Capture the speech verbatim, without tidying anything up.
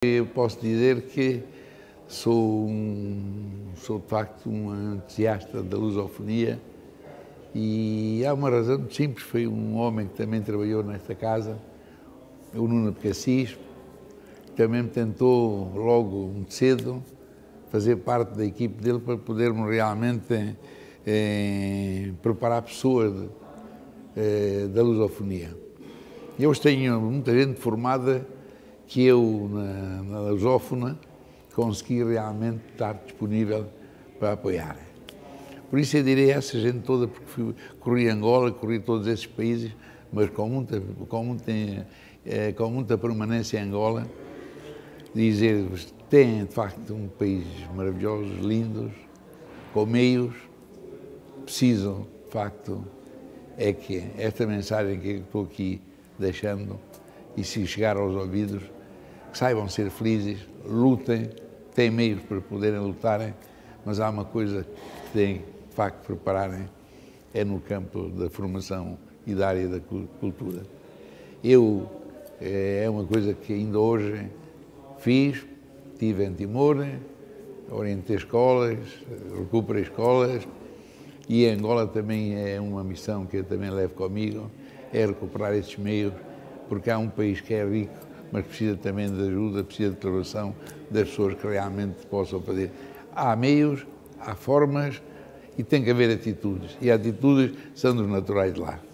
Eu posso dizer que sou, um, sou de facto um entusiasta da lusofonia e há uma razão muito simples, foi um homem que também trabalhou nesta casa, o Nuno de Cassis, que também me tentou logo muito cedo fazer parte da equipe dele para podermos realmente eh, preparar pessoas de, eh, da lusofonia. Eu hoje tenho muita gente formada que eu, na, na lusófona, consegui realmente estar disponível para apoiar. Por isso eu direi a essa gente toda, porque fui, corri Angola, corri todos esses países, mas com muita, com muita, eh, com muita permanência em Angola, dizer-vos que tem, de facto, um país maravilhoso, lindos, com meios, precisam, de facto, é que esta mensagem que eu estou aqui deixando, e se chegar aos ouvidos, que saibam ser felizes, lutem, têm meios para poderem lutarem, mas há uma coisa que têm, de facto, prepararem, é no campo da formação e da área da cultura. Eu, é uma coisa que ainda hoje fiz, estive em Timor, orientei escolas, recuperei escolas, e em Angola também é uma missão que eu também levo comigo, é recuperar esses meios, porque há um país que é rico, mas precisa também de ajuda, precisa de colaboração das pessoas que realmente possam fazer. Há meios, há formas e tem que haver atitudes, e atitudes são dos naturais de lá.